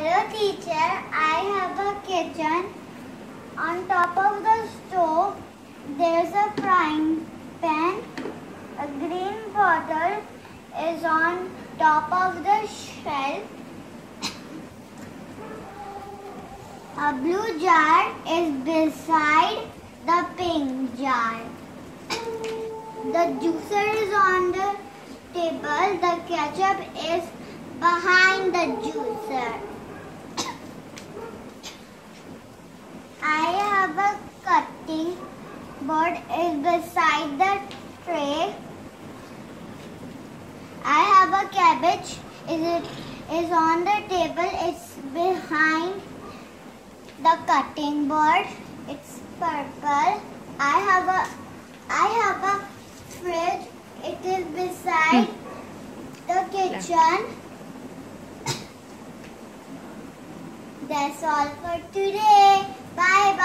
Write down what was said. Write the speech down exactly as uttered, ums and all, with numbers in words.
Hello teacher, I have a kitchen. On top of the stove, there's a frying pan. A green bottle is on top of the shelf. A blue jar is beside the pink jar. The juicer is on the table. The ketchup is behind the juicer. I have a cutting board is beside the tray. I have a cabbage is it is on the table. It's behind the cutting board. It's purple. I have a I have a fridge. It is beside the kitchen. That's all for today. Bye.